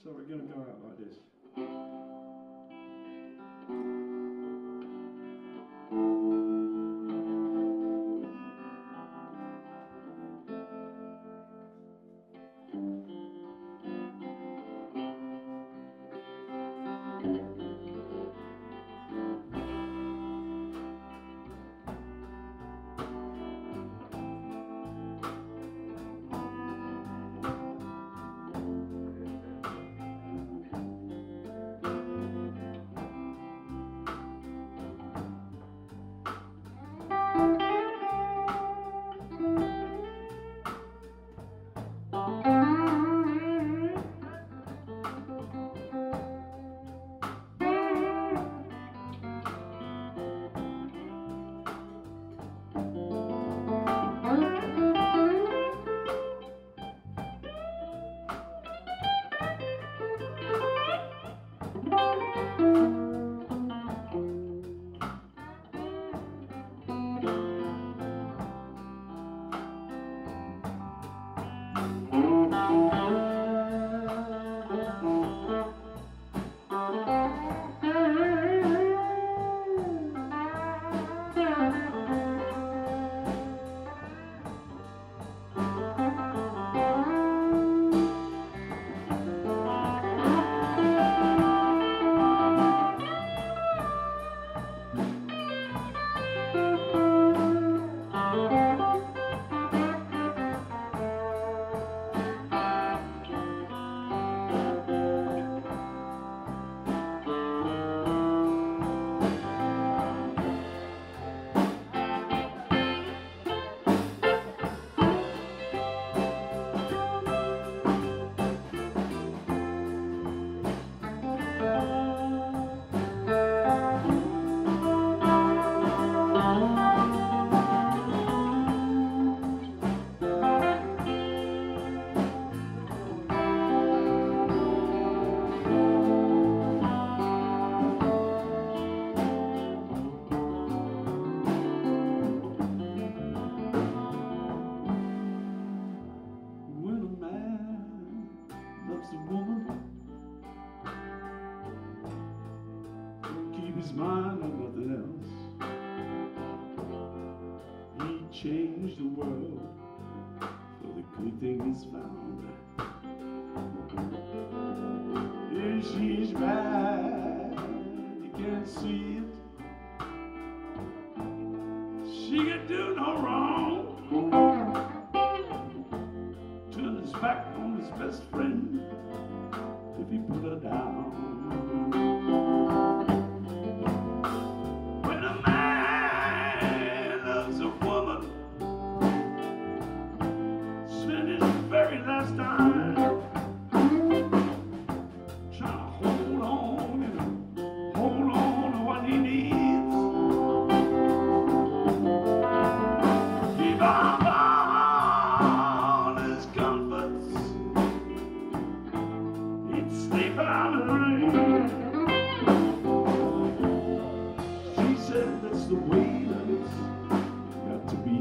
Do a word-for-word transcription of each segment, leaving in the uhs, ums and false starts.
So we're going to go out like this. His mind on nothing else. He changed the world for the good thing he's found. If she's bad, you can't see it. She can do no wrong. Turn his back on his best friend if he put her down. Last time, trying to hold on and hold on to what he needs. Keep on his comforts. He'd sleep out of the rain. She said that's the way that it's got to be.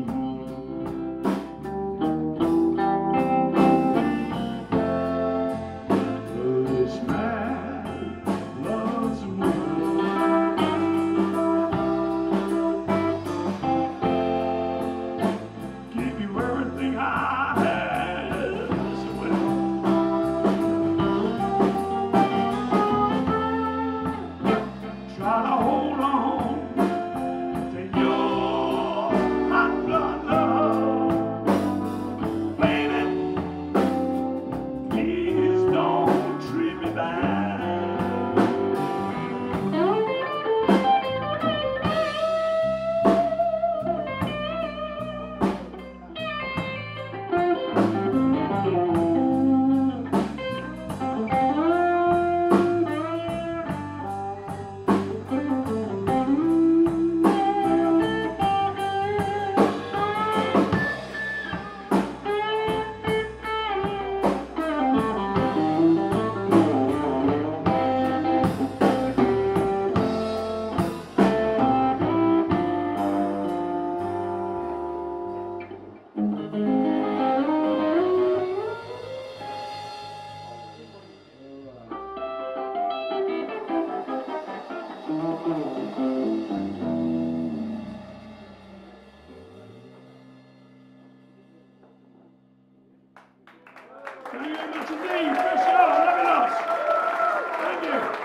Try to hold on to Thank you very much indeed. Fresh out. Love it, lots. Thank you.